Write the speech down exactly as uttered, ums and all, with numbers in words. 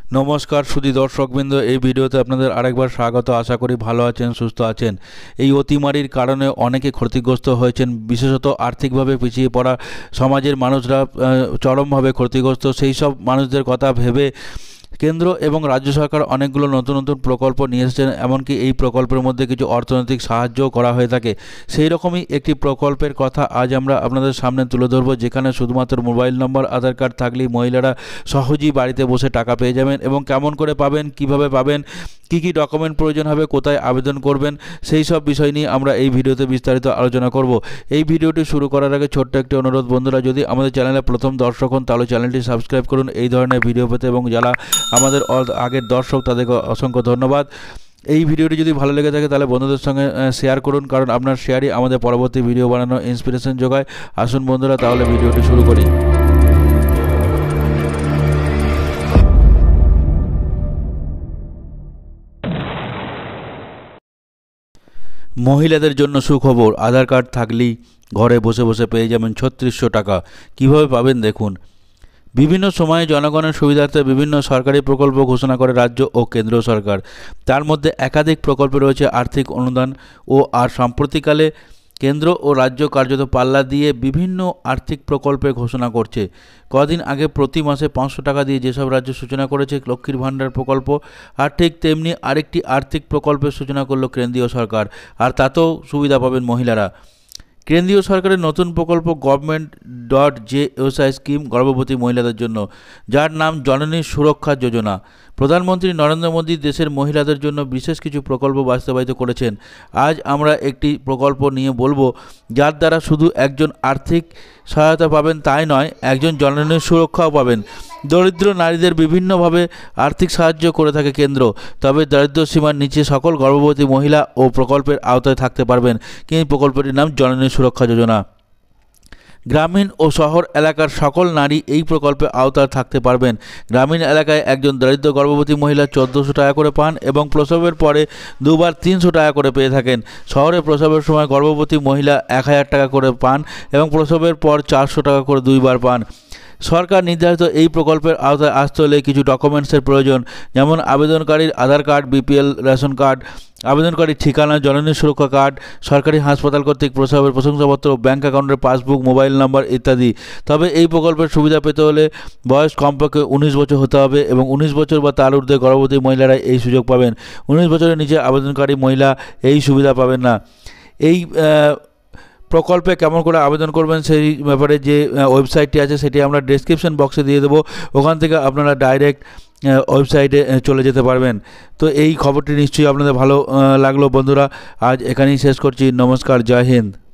নমস্কার সুধী দর্শকবৃন্দ, এই ভিডিওতে আপনাদের আরেকবার স্বাগত। আশা করি ভালো আছেন, সুস্থ আছেন। এই অতিমারির কারণে অনেকে ক্ষতিগ্রস্ত হয়েছেন, বিশেষত আর্থিকভাবে পিছিয়ে পড়া সমাজের মানুষরা চরমভাবে ক্ষতিগ্রস্ত। সেই সব মানুষদের কথা ভেবে কেন্দ্র এবং রাজ্য সরকার অনেকগুলো নতুন নতুন প্রকল্প নিয়ে এসেছেন, এমনকি এই প্রকল্পের মধ্যে কিছু অর্থনৈতিক সাহায্যও করা হয়ে থাকে। সেই রকমই একটি প্রকল্পের কথা আজ আমরা আপনাদের সামনে তুলে ধরবো, যেখানে শুধুমাত্র মোবাইল নম্বর, আধার কার্ড থাকলেই মহিলারা সহজেই বাড়িতে বসে টাকা পেয়ে যাবেন। এবং কেমন করে পাবেন, কিভাবে পাবেন, কী কী ডকুমেন্ট প্রয়োজন হবে, কোথায় আবেদন করবেন, সেই সব বিষয় নিয়ে আমরা এই ভিডিওতে বিস্তারিত আলোচনা করব। এই ভিডিওটি শুরু করার আগে ছোট্ট একটি অনুরোধ, বন্ধুরা যদি আমাদের চ্যানেলে প্রথম দর্শক হন তাহলে চ্যানেলটি সাবস্ক্রাইব করুন এই ধরনের ভিডিও পেতে, এবং যারা আমাদের আগের দর্শক তাদেরকে অসংখ্য ধন্যবাদ। এই ভিডিওটি যদি ভালো লেগে থাকে তাহলে বন্ধুদের সঙ্গে শেয়ার করুন, কারণ আপনার শেয়ারই আমাদের পরবর্তী ভিডিও বানানোর ইন্সপিরেশন যোগায়। আসুন বন্ধুরা, তাহলে ভিডিওটি শুরু করি। মহিলাদের জন্য সুখবর, আধার কার্ড থাকলেই ঘরে বসে বসে পেয়ে যাবেন ছত্রিশশো টাকা। কিভাবে পাবেন দেখুন। বিভিন্ন সময়ে জনগণের সুবিধার্থে বিভিন্ন সরকারি প্রকল্প ঘোষণা করে রাজ্য ও কেন্দ্র সরকার। তার মধ্যে একাধিক প্রকল্প রয়েছে আর্থিক অনুদান ও আর সাম্প্রতিককালে কেন্দ্র ও রাজ্য কার্যত পাল্লা দিয়ে বিভিন্ন আর্থিক প্রকল্পের ঘোষণা করছে। কদিন আগে প্রতি মাসে পাঁচশো টাকা দিয়ে যেসব রাজ্য সূচনা করেছে লক্ষ্মীর ভাণ্ডার প্রকল্প, আর ঠিক তেমনি আরেকটি আর্থিক প্রকল্পের সূচনা করল কেন্দ্রীয় সরকার, আর তাতেও সুবিধা পাবেন মহিলারা। কেন্দ্রীয় সরকারের নতুন প্রকল্প government dot J S I scheme গর্ভবতী মহিলাদের জন্য, যার নাম জননী সুরক্ষা যোজনা। প্রধানমন্ত্রী নরেন্দ্র মোদী দেশের মহিলাদের জন্য বিশেষ কিছু প্রকল্প বাস্তবায়িত করেছেন। আজ আমরা একটি প্রকল্প নিয়ে বলবো, যার দ্বারা শুধু একজন আর্থিক সহায়তা পাবেন তাই নয়, একজন জননীর সুরক্ষাও পাবেন। দরিদ্র নারীদের বিভিন্নভাবে আর্থিক সাহায্য করে থাকে কেন্দ্র, তবে দারিদ্র্য সীমার নিচে সকল গর্ভবতী মহিলা ও প্রকল্পের আওতায় থাকতে পারবেন। কিন্তু প্রকল্পটির নাম জননী সুরক্ষা যোজনা। গ্রামীণ ও শহর এলাকার সকল নারী এই প্রকল্পে আওতায় থাকতে পারবেন। গ্রামীণ এলাকায় একজন দরিদ্র গর্ভবতী মহিলা চোদ্দোশো টাকা করে পান এবং প্রসবের পরে দুবার তিনশো টাকা করে পেয়ে থাকেন। শহরে প্রসবের সময় গর্ভবতী মহিলা এক হাজার টাকা করে পান এবং প্রসবের পর চারশো টাকা করে দুইবার পান। সরকার নির্ধারিত এই প্রকল্পের আওতায় আসতে হলে কিছু ডকুমেন্টসের প্রয়োজন, যেমন আবেদনকারীর Aadhaar card, BPL ration card, আবেদনকারীর ঠিকানা, জননী সুরক্ষা কার্ড, সরকারি হাসপাতাল কর্তৃক প্রসবের প্রশংসাপত্র, ব্যাঙ্ক অ্যাকাউন্টের পাসবুক, মোবাইল নম্বর ইত্যাদি। তবে এই প্রকল্পের সুবিধা পেতে হলে বয়স কমপক্ষে উনিশ বছর হতে হবে এবং উনিশ বছর বা তার ঊর্ধ্বে গর্ভবতী মহিলারা এই সুযোগ পাবেন। উনিশ বছরের নিচে আবেদনকারী মহিলা এই সুবিধা পাবেন না। এই প্রকল্পে কেমন করে আবেদন করবেন সেই ব্যাপারে যে ওয়েবসাইটটি আছে সেটি আমরা ডেসক্রিপশন বক্সে দিয়ে দেবো, ওখান থেকে আপনারা ডাইরেক্ট ওয়েবসাইটে চলে যেতে পারবেন। তো এই খবরটি নিশ্চয়ই আপনাদের ভালো লাগলো বন্ধুরা। আজ এখানেই শেষ করছি। নমস্কার, জয় হিন্দ।